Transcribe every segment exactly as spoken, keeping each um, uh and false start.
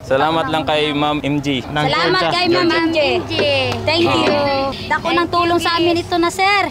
Salamat lang kay Ma'am M G. Salamat kay Ma'am M G. Thank you. Dako ng tulong sa amin ito na, sir.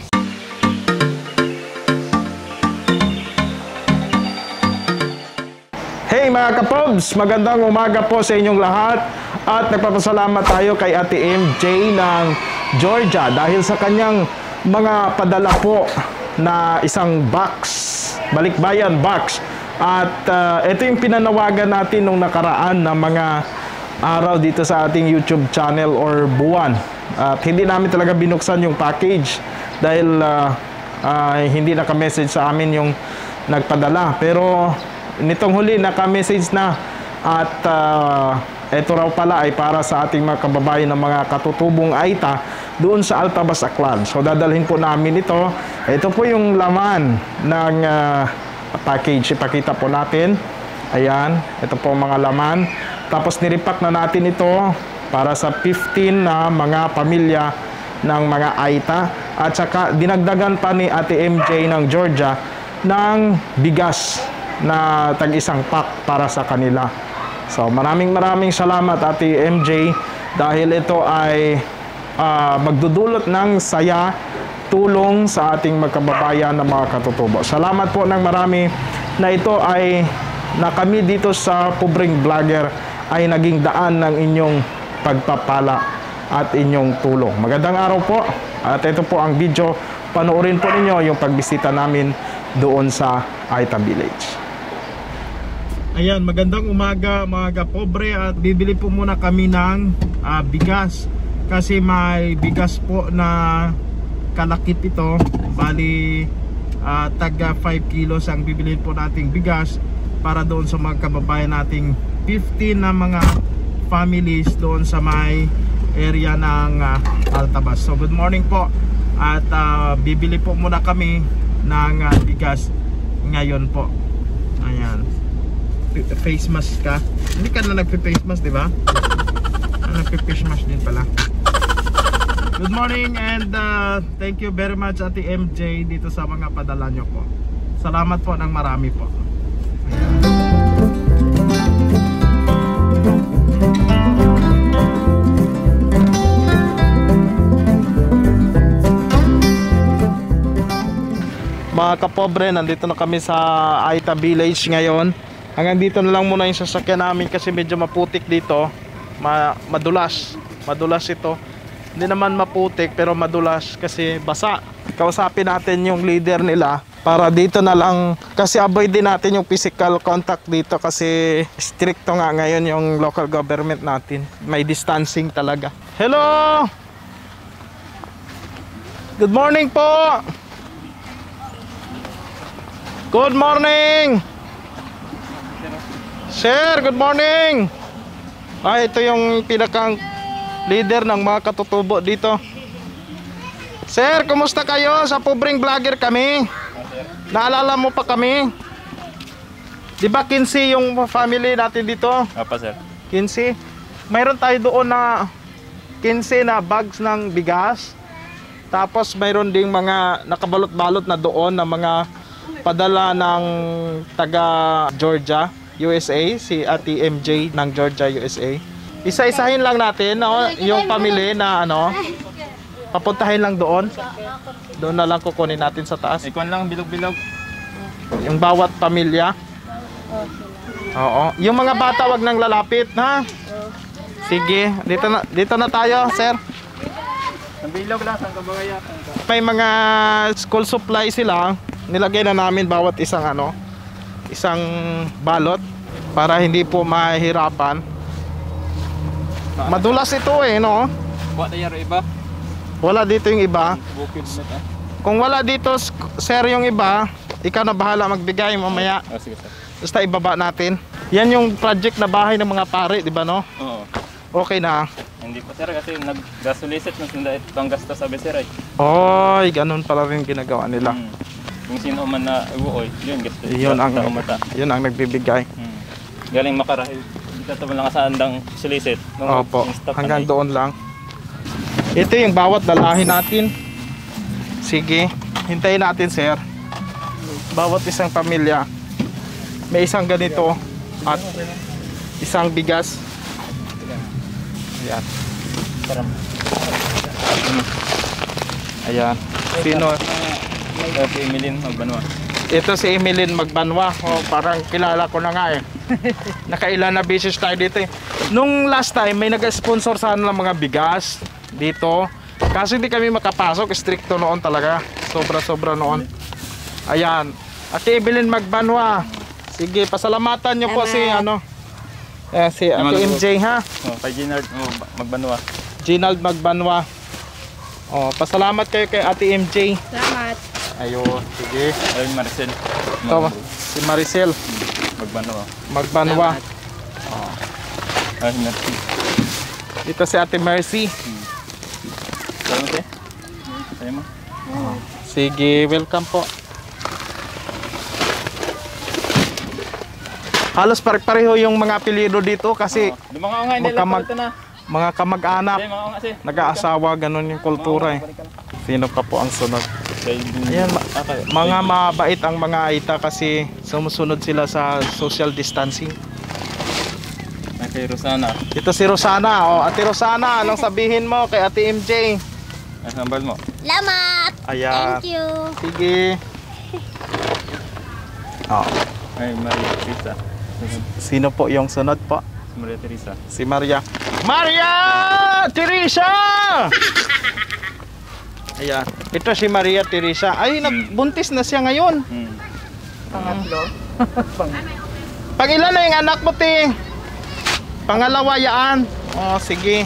Hey mga kapobs, magandang umaga po sa inyong lahat at nagpapasalamat tayo kay Ate M J ng Georgia dahil sa kanyang mga padala po na isang box, balikbayan box. At uh, ito yung pinanawagan natin nung nakaraan na mga araw dito sa ating YouTube channel or buwan. At hindi namin talaga binuksan yung package dahil uh, uh, hindi naka-message sa amin yung nagpadala. Pero nitong huli naka-message na at uh, ito raw pala ay para sa ating mga kababayan ng mga katutubong Aita doon sa Altabas, Aklan. So dadalhin po namin ito. Ito po yung laman ng uh, package. Ipakita po natin. Ayan, ito po mga laman. Tapos niripak na natin ito para sa fifteen na mga pamilya ng mga Aita. At saka dinagdagan pa ni Ate M J ng Georgia ng bigas na tag-isang pack para sa kanila. So maraming maraming salamat Ate M J dahil ito ay uh, magdudulot ng saya, tulong sa ating magkababayan na mga katutubo. Salamat po ng marami na ito ay na kami dito sa Pobreng Vlogger ay naging daan ng inyong pagpapala at inyong tulong. Magandang araw po at ito po ang video. Panoorin po ninyo yung pagbisita namin doon sa Aita Village. Ayan, magandang umaga mga kapobre at bibili po muna kami ng uh, bigas kasi may bigas po na kalakip ito. Bali uh, taga five kilos ang bibilhin po nating bigas para doon sa mga kababayan nating fifteen na mga families doon sa may area ng uh, Altabas. So good morning po at uh, bibili po muna kami ng uh, bigas ngayon po. Ayan, face mask ka. Hindi ka na nagpe-face mask, di ba? Nagpe-face mask din pala. Good morning and uh, thank you very much Ate M J dito sa mga padala nyo po. Salamat po ng marami po. Mga kapobre, nandito na kami sa Aita Village ngayon. Hanggang dito na lang muna yung sasakyan namin kasi medyo maputik dito. Ma madulas. Madulas ito. Hindi naman maputik pero madulas kasi basa. Kausapin natin yung leader nila para dito na lang kasi avoid din natin yung physical contact dito kasi stricto nga ngayon yung local government natin. May distancing talaga. Hello! Good morning po! Good morning! Sir, good morning! Ah, ito yung pinakang leader ng mga katutubo dito. Sir, kumusta kayo? Sa Pobreng Vlogger kami. Naalala mo pa kami? Di ba quince yung family natin dito? Apa sir? quince. Mayroon tayo doon na quince na bags ng bigas. Tapos mayroon ding mga nakabalot-balot na doon na mga padala ng taga Georgia, U S A, si Ate M J ng Georgia, U S A. Isa-isahin lang natin no, yung pamilya na ano, papuntahin lang doon. Doon na lang kukunin natin sa taas. Ikuan lang bilog-bilog. Yung bawat pamilya. Oo. Yung mga bata wag nang lalapit, ha? Sige, dito na dito na tayo, sir. Ang bilog lang ang kabagaya. May mga school supply sila. Nilagay na namin bawat isang ano, isang balot para hindi po mahirapan. Madulas ito eh, no? Wa tayo iba. Wala dito yung iba. Bukid na. Kung wala dito, sir, yung iba, ikaw na bahala magbigay mamaya. Oh, sige sir. Basta ibaba natin. Yan yung project na bahay ng mga pare, di ba no? Oo. Okay na. Hindi pa sir kasi nag-gasulisit ng sunda itong gastos sa sir ay. Oy, ganun pala rin ginagawa nila. Hmm. Kung sino man na uoy, yun gastos. Yun ang, yun ang nagbibigay. Hmm. Galing makarahil. Dito to lang sa andang sulisit. Opo, hanggang doon lang. Ito yung bawat dalahin natin. Sige, hintayin natin sir. Bawat isang pamilya may isang ganito at isang bigas. Ayan. Parang, Ayan. Sino? uh, si Emilin Magbanwa. Ito si Emilin Magbanwa. Oh, parang kilala ko na nga eh. Nakailan na beses tayo dito eh. Nung last time, may nag-sponsor sana ng mga bigas dito. Kaso hindi kami makapasok. Stricto noon talaga. Sobra-sobra noon. Ayan. Ate Emilin Magbanwa. Sige, pasalamatan niyo po si ano. Eh, si Ate M J ha. Oh, kay Ginard oh, Magbanwa. Ginald Magbanwa. Oh, pasalamat kayo kay Ate M J. Salamat. Ayun, sige. Ayun, Maricel. Ito, si Maricel Magbanwa. Magbanwa. Ayun, Maricel. Ito si Ate Mercy. Salamat eh. Sa'yo mo. Sige, welcome po. Halos pare-pareho yung mga apelyido dito kasi Oh, mga nga, hindi lang magkamag- ito na. mga kamag-anak, Hindi, mga nga si. nag-aasawa, ganun yung kultura eh. Sino pa po ang sunod? Kay Ayan, ma- Ah, kay- mga mabait ang mga Aita kasi sumusunod sila sa social distancing. Ay, kay Rosana. Ito si Rosana. O, Ate Rosana, anong sabihin mo kay Ate M J? Ay, hambal mo. Salamat. Ayan. Thank you. Sige. Oh, Ay, Maria Teresa. sino po yung sunod po? Maria Teresa. Si Maria. Maria Teresa! Ayan. Ito si Maria Teresa. Ay, nagbuntis na siya ngayon. Hmm. Pag ilan na yung anak mo, ti? Pangalawa yaan. Oh, sige.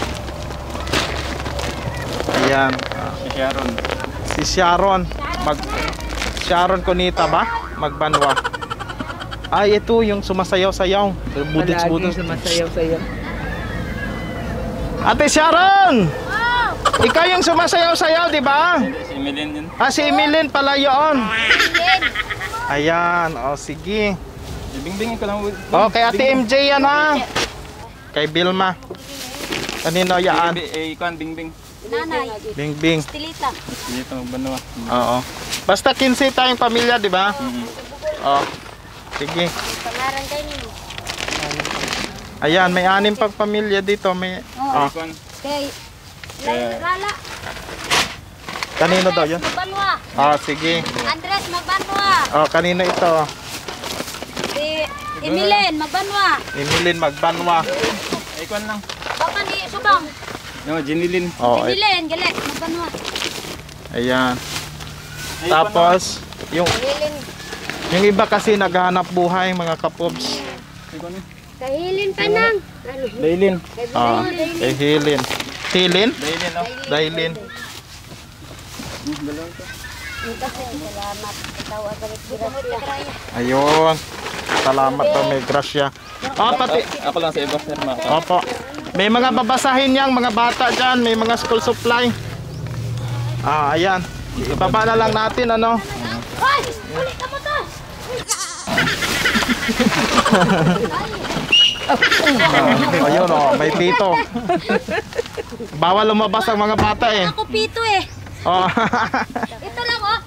Ayan. Si Sharon. Si Sharon. Mag Sharon Conita ba? Magbanwa. Ay, ito yung sumasayaw-sayaw. Budots-budots. Sumasayaw-sayaw. Ate Sharon! Ikaw yung sumasayaw-sayaw, di ba? Hindi, si Emilin din. Ah, si Emilin pala yun. Ayan, o sige. Ibingbingin ko lang. O, kay Ate M J yan ha. Kay Bilma. Kanino yaan? Eh, ikuan, bingbing. Nanay. Bing Bing. Stilita. Dito, Magbanwa. Oo. Basta quince tayong pamilya, di ba? Mm-hmm. O. Sige. Pangaran kayo niyo. Ayan, may anim pang pamilya dito. May, Oh. oh. Ikuan. Kay Lain Rala. Kanino daw yun? Magbanwa. Oh, sige. Andres Magbanwa. Oh, kanino ito? Si Emilin Magbanwa. Emilin Magbanwa. Eh, ikuan lang. Baka ni Subang. No, Jinilin. Oh, ay- Emilin, galit Magbanwa. ayan. Ay, ikuan lang. Tapos, yung, Kahilin. yung iba kasi naghahanap buhay, mga kapobs. Ikuan eh. Kahilin pa nang. Ano? Dailin. Ah, kay Hilin. Hilin? Dailin, no? Dailin. Dalawa ito. Salamat. Ikaw ang galit. Ayun. Salamat to, may grasya. Oh, pati. Ako lang sa iba, sir. Mga Opo. May mga babasahin yang mga bata dyan. May mga school supply. Ah, ayan. Ibaba na lang natin, ano. Hoy! Uli ka mo to! Ayun, oh, may pito. Bawal lumabas ang mga bata eh. Ako pito eh. Oh. Ito lang oh.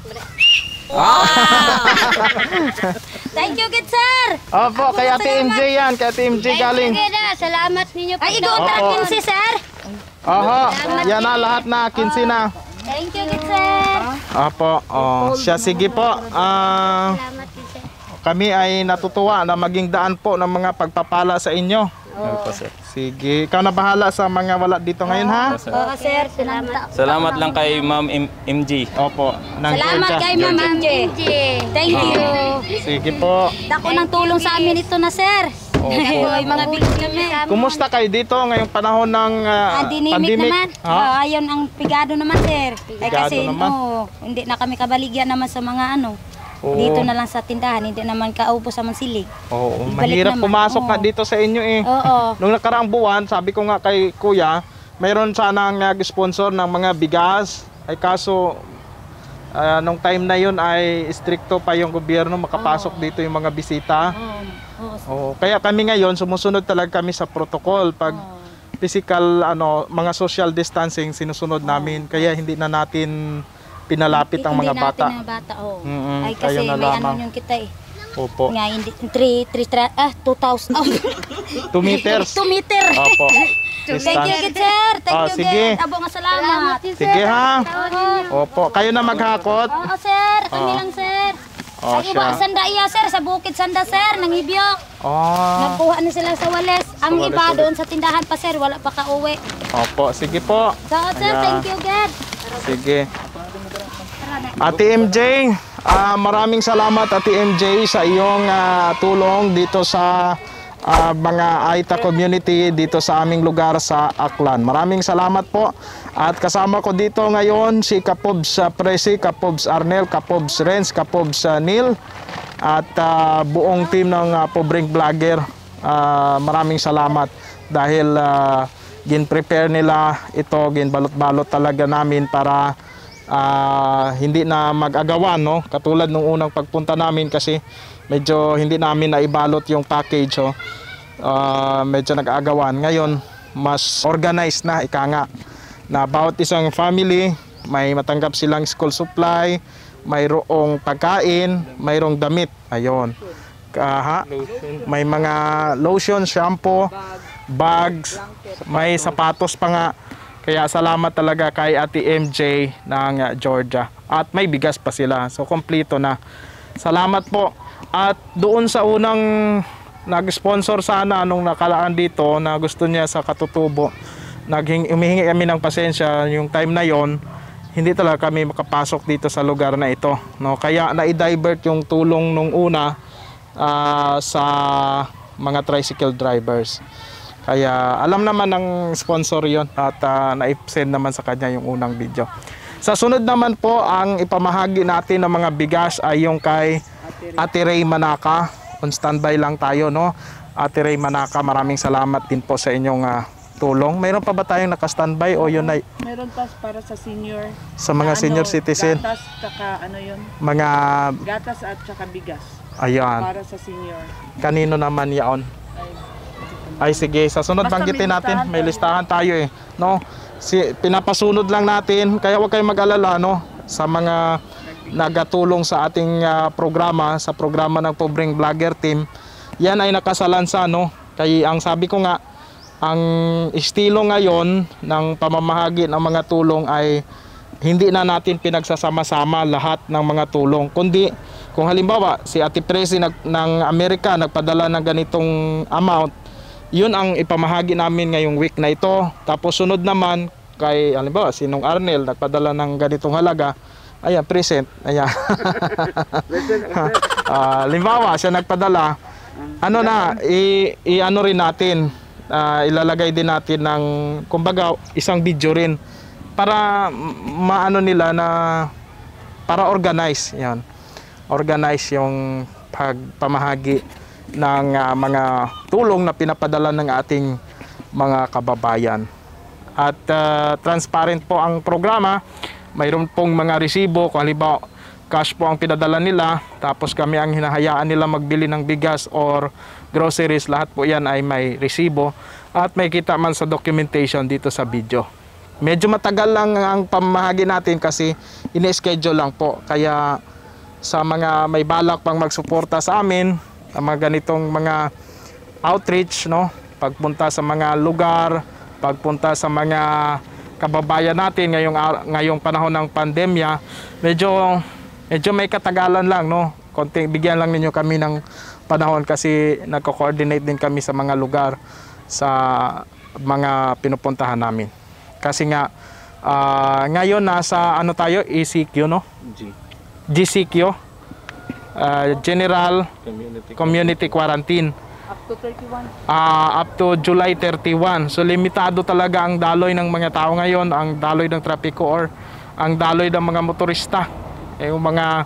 Thank you, good sir. Opo, kay Ate M J yan. Kay Ate M J galing. Salamat ninyo. Ay, ikaw takin si sir. Oho, yan na lahat na. quince na. Thank you, good sir. Opo, oh, siya sige po. Ah, Salamat, good sir. kami ay natutuwa na maging daan po ng mga pagpapala sa inyo. Ano pa, sir? Sige, ikaw na bahala sa mga wala dito ngayon ha. Oo, sir. Salamat. Salamat lang kay Ma'am M- MG. Opo, ng Salamat Georgia. kay Ma'am M J. Thank you. Sige po. Dako ng tulong sa amin ito na, sir. Opo. Ay, mga bilis kami. Kumusta kayo dito ngayong panahon ng ah, Ah, dinimik pandemic? naman. Ha? Oh, ayun ang pigado naman, sir. Ay, Pigado kasi, naman. oo, hindi na kami kabaligyan naman sa mga ano. Oo. Dito na lang sa tindahan, hindi naman kaupos sa mansilig. Oo, Ibalik mahirap naman. pumasok Oo. nga dito sa inyo eh. Oo. Nung nakaraang buwan, sabi ko nga kay Kuya, mayroon sanang nag-sponsor ng mga bigas. Ay kaso, ah, nung time na yun ay stricto pa yung gobyerno, makapasok dito yung mga bisita. Oo. Oo. Oo, kaya kami ngayon, sumusunod talaga kami sa protocol. Pag physical, ano, mga social distancing, sinusunod namin. Kaya hindi na natin pinalapit ang mga Hindi bata. natin mga bata, oo. Mm-mm, Ay, kayo kasi na may lamang. ano yung kita eh. Opo. Nga hindi three three ah two thousand. Oh. two meters. two meter. Opo. Thank you, good sir. Thank Ah, you, sige. good. Abo nga salamat. Sige ha. Opo. Kayo na maghakot. Oo, sir. Kami Ah. lang, sir. Oh, Ang iba, siya. sanda iya, sir. Sa bukid sanda, sir. Nang Ibyok. Oh. Nagkuha na sila sa Wales. Ang Wales iba ulit. doon sa tindahan pa, sir. Wala pa ka-uwi. Opo. Sige po. So, sir, Ayan. thank you, good. Sige. Ate M J, ah, maraming salamat Ate M J sa iyong ah, tulong dito sa ah, mga Aita community dito sa aming lugar sa Aklan. Maraming salamat po. At kasama ko dito ngayon si Kapobs uh, Presi, Kapobs Arnel, Kapobs Renz, Kapobs uh, Neil at ah, buong team ng uh, Pobreng Vlogger. Ah, maraming salamat dahil uh, gin-prepare nila ito, gin-balot-balot talaga namin para Uh, hindi na mag-agawan, no? Katulad nung unang pagpunta namin kasi medyo hindi namin naibalot yung package, oh. Uh, medyo nag-agawan. Ngayon mas organized na, ika nga, na bawat isang family may matanggap silang school supply, mayroong pagkain, mayroong damit, ayun. Kaha, may mga lotion, shampoo, bags, may sapatos pa nga. Kaya salamat talaga kay Ate M J ng uh, Georgia. At may bigas pa sila. So, kompleto na. Salamat po. At doon sa unang nag-sponsor sana nung nakalaan dito na gusto niya sa Katutubo, naghing, umihingi kami ng pasensya yung time na yon, hindi talaga kami makapasok dito sa lugar na ito. No? Kaya na-divert yung tulong nung una uh, sa mga tricycle drivers. Kaya alam naman ng sponsor yon at uh, na-send naman sa kanya yung unang video. Sa sunod naman po, ang ipamahagi natin ng mga bigas ay yung kay Ate Ray Manaka. On standby lang tayo, no? Ate Ray Manaka, maraming salamat din po sa inyong uh, tulong. Mayroon pa ba tayong naka-standby o yun ay Meron tas para sa senior. sa mga Na senior ano, citizen? Gatas, tsaka ano yun? Mga, Gatas at tsaka bigas. ayan. Para sa senior. Kanino naman yaon? Ay, Ay sige, sa sunod Basta banggitin may natin, listahan may tayo. listahan tayo eh, no? Si pinapasunod lang natin, kaya huwag kayong mag-alala, no, sa mga nagatulong sa ating ah, programa, sa programa ng Pobreng Vlogger Team. Yan ay nakasalansa, no? Kaya ang sabi ko nga, ang estilo ngayon ng pamamahagi ng mga tulong ay hindi na natin pinagsasama-sama lahat ng mga tulong, kundi kung halimbawa si Ate Presi nag, ng Amerika nagpadala ng ganitong amount, yun ang ipamahagi namin ngayong week na ito. Tapos sunod naman kay halimbawa si Nung Arnel nagpadala ng ganitong halaga, ayan, present, ayan. uh, halimbawa siya nagpadala, ano na, i, i ano rin natin, uh, ilalagay din natin ng kumbaga isang video rin para maano nila na para organize, yan, organize yung pagpamahagi ng uh, mga tulong na pinapadala ng ating mga kababayan. At uh, transparent po ang programa. Mayroon pong mga resibo, kung halimbawa cash po ang pinadala nila, tapos kami ang hinahayaan nila magbili ng bigas or groceries, lahat po yan ay may resibo at may kita man sa documentation dito sa video. Medyo matagal lang ang pamahagi natin kasi ini-schedule lang po. Kaya sa mga may balak pang magsuporta sa amin, ang mga ganitong mga outreach, no, pagpunta sa mga lugar, pagpunta sa mga kababayan natin ngayong ngayong panahon ng pandemya, medyo medyo may katagalan lang, no. Konting bigyan lang ninyo kami ng panahon kasi nagko-coordinate din kami sa mga lugar sa mga pinupuntahan namin. Kasi nga uh, ngayon nasa ano tayo, E C Q, no? G. G C Q. Uh, General Community. Community Quarantine. up to thirty-one. Uh, up to July thirty-one. So limitado talaga ang daloy ng mga tao ngayon, ang daloy ng trapiko or ang daloy ng mga motorista. Eh, yung mga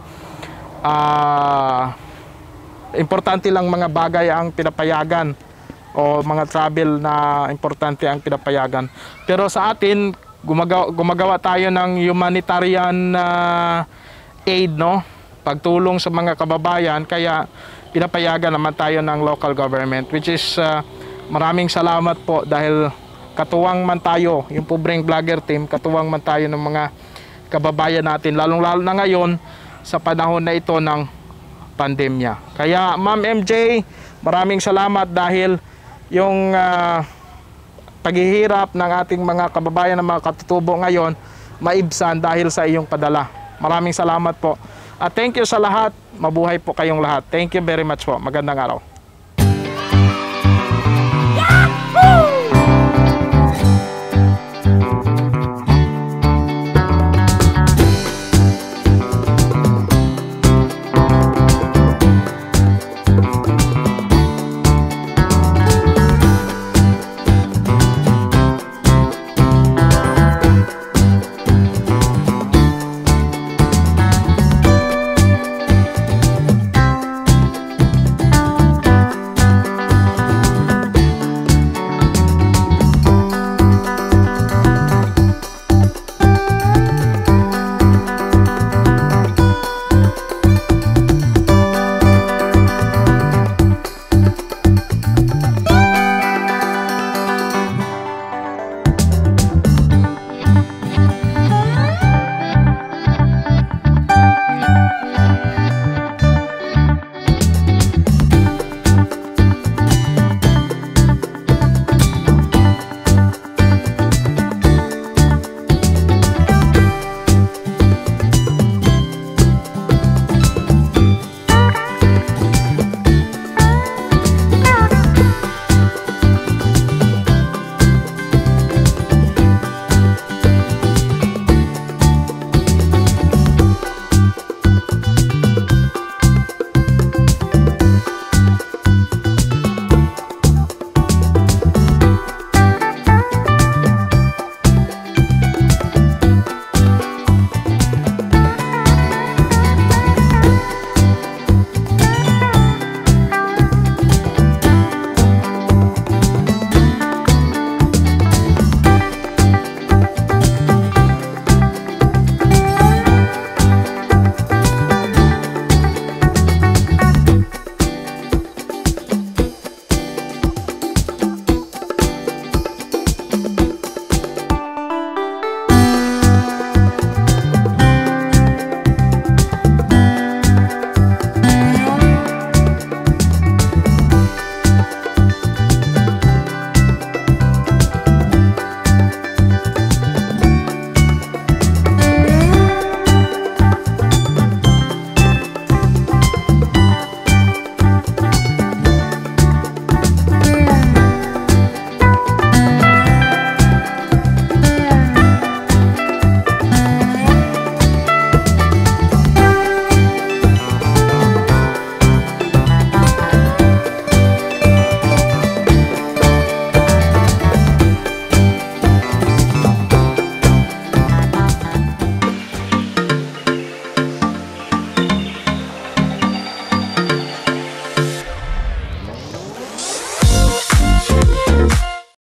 uh, importante lang mga bagay ang pinapayagan o mga travel na importante ang pinapayagan. Pero sa atin, gumagawa, gumagawa tayo ng humanitarian uh, aid, no? Pagtulong sa mga kababayan, kaya pinapayagan naman tayo ng local government, which is uh, maraming salamat po dahil katuwang man tayo, yung Pobreng Vlogger Team, katuwang man tayo ng mga kababayan natin, lalong lalo na ngayon sa panahon na ito ng pandemya. Kaya Ma'am M J, maraming salamat dahil yung uh, paghihirap ng ating mga kababayan na mga katutubo ngayon, maibsan dahil sa iyong padala. Maraming salamat po. At thank you sa lahat. Mabuhay po kayong lahat. Thank you very much po. Magandang araw.